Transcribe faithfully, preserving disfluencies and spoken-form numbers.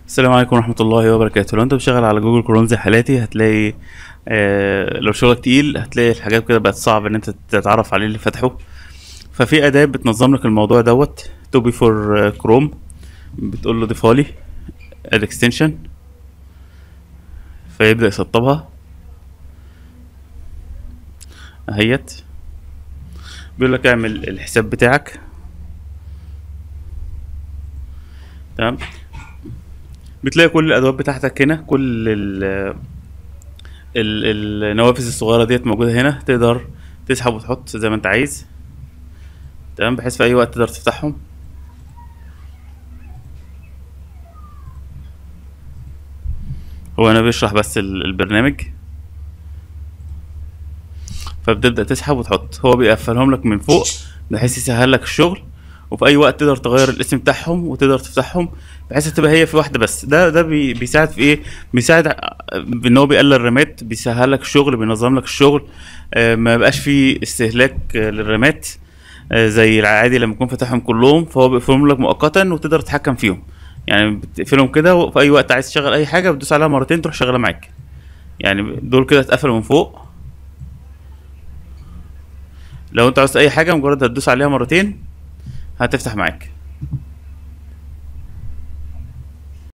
السلام عليكم ورحمة الله وبركاته. لو انت بتشتغل على جوجل كروم زي حالاتي هتلاقي آه لو شغلك تقيل هتلاقي الحاجات كده بقت صعب ان انت تتعرف عليه اللي فاتحه. ففي اداة بتنظم لك الموضوع دوت توبي فور كروم. بتقول له ضيفها الاكستنشن فيبدأ يسطبها اهيت. بيقول لك اعمل الحساب بتاعك. تمام. بتلاقي كل الادوات بتاعتك هنا، كل ال ال- النوافذ الصغيرة ديت موجودة هنا، تقدر تسحب وتحط زي ما انت عايز. تمام، بحيث في اي وقت تقدر تفتحهم. هو انا بيشرح بس ال- البرنامج، فبتبدأ تسحب وتحط. هو بيقفلهم لك من فوق بحيث يسهل لك الشغل، وفي اي وقت تقدر تغير الاسم بتاعهم وتقدر تفتحهم بحيث تبقى هي في واحدة بس. ده ده بي بيساعد في ايه؟ بيساعد ع- بان هو بيقلل الرامات، بيسهل لك الشغل، بينظم لك الشغل. آه، ما يبقاش فيه استهلاك آه، للرامات آه، زي العادي لما يكون فاتحهم كلهم. فهو بيقفلهم لك مؤقتا وتقدر تتحكم فيهم. يعني بتقفلهم كده وفي اي وقت عايز تشغل اي حاجة بتدوس عليها مرتين تروح شغالة معاك. يعني دول كده اتقفلوا من فوق. لو انت عاوز اي حاجه مجرد هتدوس عليها مرتين هتفتح معاك.